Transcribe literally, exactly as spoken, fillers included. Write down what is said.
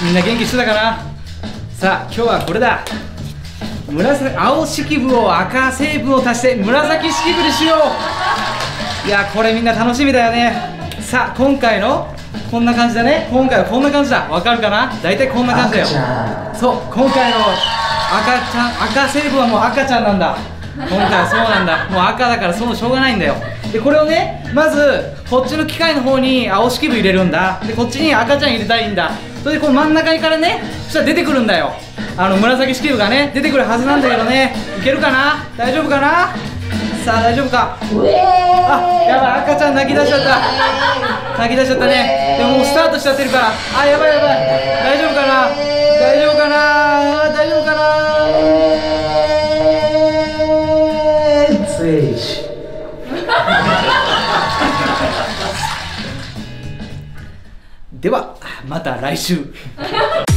みんな元気してたかな。さあ今日はこれだ。紫青式部を赤成分を足して紫式部にしよう。いやこれみんな楽しみだよね。さあ今回のこんな感じだね。今回はこんな感じだ。わかるかな。だいたいこんな感じだよ。そう今回の赤ちゃん赤成分はもう赤ちゃんなんだ。今回はそうなんだ。もう赤だからそうしょうがないんだよ。でこれをねまずこっちの機械の方に青式部入れるんだ。でこっちに赤ちゃん入れたいんだ。それでこの真ん中からねそしたら出てくるんだよ。あの紫式部がね出てくるはずなんだけどね。いけるかな。大丈夫かな。さあ大丈夫か。あやばい赤ちゃん泣き出しちゃった。泣き出しちゃったね。でももうスタートしちゃってるから。あやばいやばい。大丈夫かな。大丈夫かな。大丈夫かな。ついしではまた来週。